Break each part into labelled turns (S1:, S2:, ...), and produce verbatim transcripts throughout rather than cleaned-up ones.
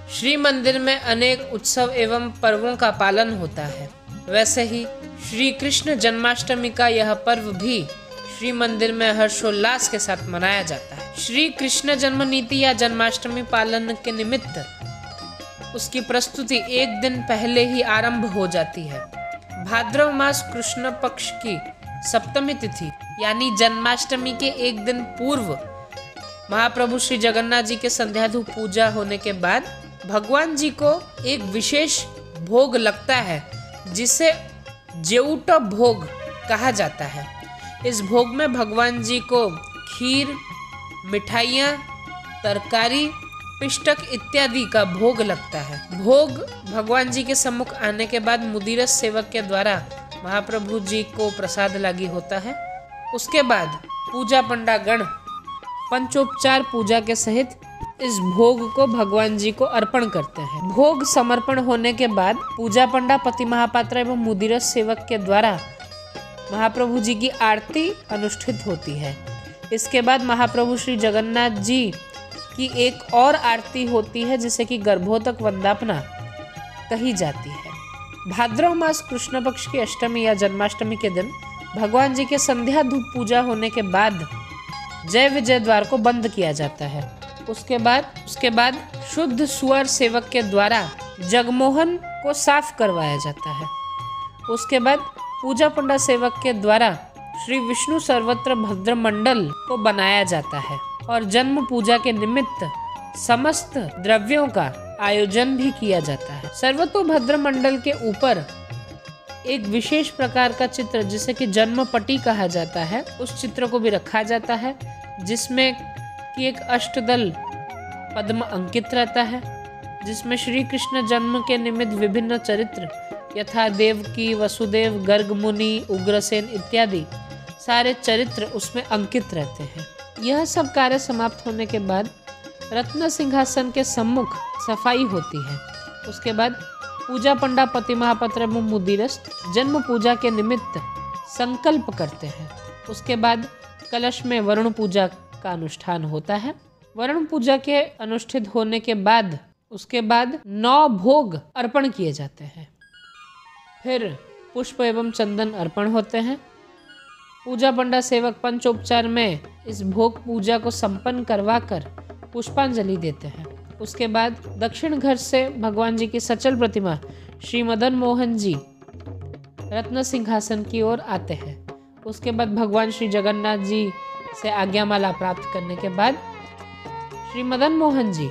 S1: श्री मंदिर में अनेक उत्सव एवं पर्वों का पालन होता है। वैसे ही श्री कृष्ण जन्माष्टमी का यह पर्व भी श्री मंदिर में हर्षोल्लास के साथ मनाया जाता है। श्री कृष्ण जन्म नीति या जन्माष्टमी पालन के निमित्त उसकी प्रस्तुति एक दिन पहले ही आरंभ हो जाती है। भाद्रव मास कृष्ण पक्ष की सप्तमी तिथि यानी जन्माष्टमी के एक दिन पूर्व महाप्रभु श्री जगन्नाथ जी के संध्याधूप पूजा होने के बाद भगवान जी को एक विशेष भोग लगता है जिसे जेऊट भोग कहा जाता है। इस भोग में भगवान जी को खीर, मिठाइयाँ, तरकारी, पिष्टक इत्यादि का भोग लगता है। भोग भगवान जी के सम्मुख आने के बाद मुदिरस सेवक के द्वारा महाप्रभु जी को प्रसाद लागी होता है। उसके बाद पूजा पंडा गण पंचोपचार पूजा के सहित इस भोग को भगवान जी को अर्पण करते हैं। भोग समर्पण होने के बाद पूजा पंडा, पति महापात्र एवं मुदिरस सेवक के द्वारा महाप्रभु जी की आरती अनुष्ठित होती है। इसके बाद महाप्रभु श्री जगन्नाथ जी की एक और आरती होती है जिसे कि गर्भोदक वंदापना कही जाती है। भाद्रव मास कृष्ण पक्ष की अष्टमी या जन्माष्टमी के दिन भगवान जी के संध्या धूप पूजा होने के बाद जय विजय द्वार को बंद किया जाता है। उसके बाद उसके बाद शुद्ध सुअर सेवक के द्वारा जगमोहन को साफ करवाया जाता है। उसके बाद पूजा पंडा सेवक के द्वारा श्री विष्णु सर्वत्र भद्र मंडल को बनाया जाता है और जन्म पूजा के निमित्त समस्त द्रव्यों का आयोजन भी किया जाता है। सर्वतोभद्र मंडल के ऊपर एक विशेष प्रकार का चित्र जिसे कि जन्म पटी कहा जाता है, उस चित्र को भी रखा जाता है जिसमें कि एक अष्टदल पद्म अंकित रहता है, जिसमें श्री कृष्ण जन्म के निमित्त विभिन्न चरित्र यथा देवकी, वसुदेव, गर्ग मुनि, उग्रसेन इत्यादि सारे चरित्र उसमें अंकित रहते हैं। यह सब कार्य समाप्त होने के बाद रत्न सिंहासन के सम्मुख सफाई होती है। उसके बाद पूजा पंडा, पति महापात्र एवं मुदिरस जन्म पूजा के निमित्त संकल्प करते हैं। उसके बाद कलश में वरुण पूजा का अनुष्ठान होता है। वरुण पूजा के अनुष्ठित होने के बाद उसके बाद नौ भोग अर्पण किए जाते हैं। फिर पुष्प एवं चंदन अर्पण होते हैं। पूजा पंडा सेवक पंचोपचार में इस भोग पूजा को संपन्न करवाकर पुष्पांजलि देते हैं। उसके बाद दक्षिण घर से भगवान जी की सचल प्रतिमा श्री मदन मोहन जी रत्न सिंहासन की ओर आते हैं। उसके बाद भगवान श्री जगन्नाथ जी से आज्ञामाला प्राप्त करने के बाद श्री मदन मोहन जी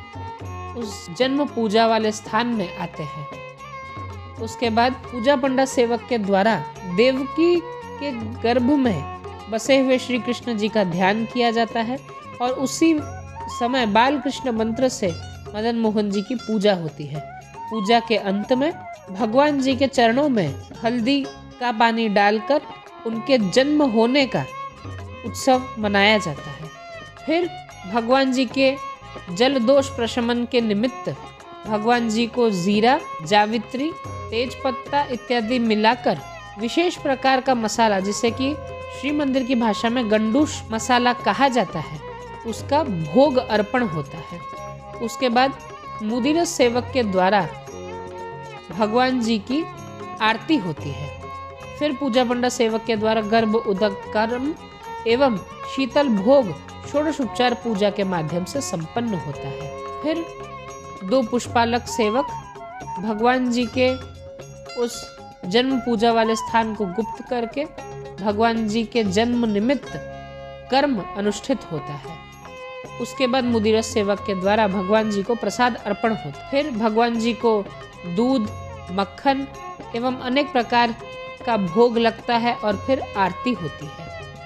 S1: उस जन्म पूजा वाले स्थान में आते हैं। उसके बाद पूजा पंडा सेवक के द्वारा देवकी के गर्भ में बसे हुए श्री कृष्ण जी का ध्यान किया जाता है और उसी समय बाल कृष्ण मंत्र से मदन मोहन जी की पूजा होती है। पूजा के अंत में भगवान जी के चरणों में हल्दी का पानी डालकर उनके जन्म होने का उत्सव मनाया जाता है। फिर भगवान जी के जल दोष प्रशमन के निमित्त भगवान जी को जीरा, जावित्री, तेज पत्ता इत्यादि मिलाकर विशेष प्रकार का मसाला जिसे कि श्री मंदिर की भाषा में गंडूश मसाला कहा जाता है, उसका भोग अर्पण होता है। उसके बाद मुदिरस सेवक के द्वारा भगवान जी की आरती होती है। फिर पूजा पंडा सेवक के द्वारा गर्भ उदक कर्म एवं शीतल भोग षोडशोपचार पूजा के माध्यम से संपन्न होता है। फिर दो पुष्पालक सेवक भगवान जी के उस जन्म पूजा वाले स्थान को गुप्त करके भगवान जी के जन्म निमित्त कर्म अनुष्ठित होता है। उसके बाद मुदिरस सेवक के द्वारा भगवान जी को प्रसाद अर्पण होता है। फिर भगवान जी को दूध, मक्खन एवं अनेक प्रकार का भोग लगता है और फिर आरती होती है।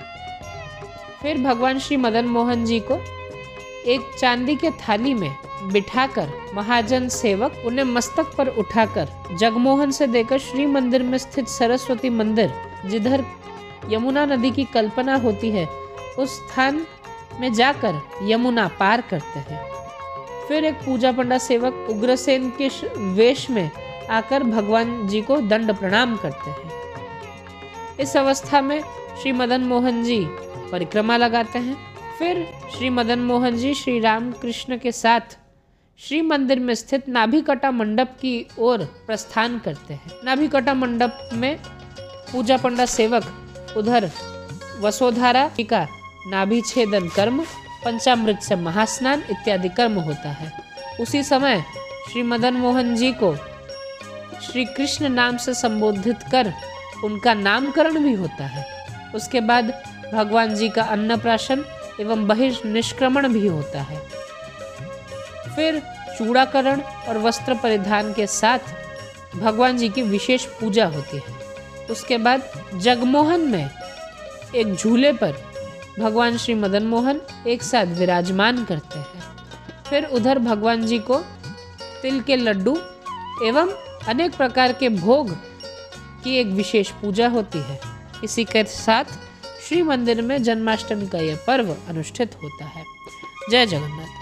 S1: फिर भगवान श्री मदन मोहन जी को एक चांदी के थाली में बिठाकर महाजन सेवक उन्हें मस्तक पर उठाकर जगमोहन से देकर श्री मंदिर में स्थित सरस्वती मंदिर जिधर यमुना नदी की कल्पना होती है उस स्थान में जाकर यमुना पार करते हैं। फिर एक पूजा पंडा सेवक उग्रसेन के वेश में आकर भगवान जी को दंड प्रणाम करते हैं। इस अवस्था में श्री मदन मोहन जी परिक्रमा लगाते हैं। फिर श्री मदन मोहन जी श्री राम कृष्ण के साथ श्री मंदिर में स्थित नाभिकटा मंडप की ओर प्रस्थान करते हैं। नाभिकटा मंडप में पूजा पंडा सेवक उधर वसोधारा का नाभि छेदन कर्म, पंचामृत से महास्नान इत्यादि कर्म होता है। उसी समय श्री मदन मोहन जी को श्री कृष्ण नाम से संबोधित कर उनका नामकरण भी होता है। उसके बाद भगवान जी का अन्नप्राशन एवं बहिर्निष्क्रमण भी होता है। फिर चूड़ाकरण और वस्त्र परिधान के साथ भगवान जी की विशेष पूजा होती है। उसके बाद जगमोहन में एक झूले पर भगवान श्री मदन मोहन एक साथ विराजमान करते हैं। फिर उधर भगवान जी को तिल के लड्डू एवं अनेक प्रकार के भोग की एक विशेष पूजा होती है। इसी के साथ श्री मंदिर में जन्माष्टमी का यह पर्व अनुष्ठित होता है। जय जगन्नाथ।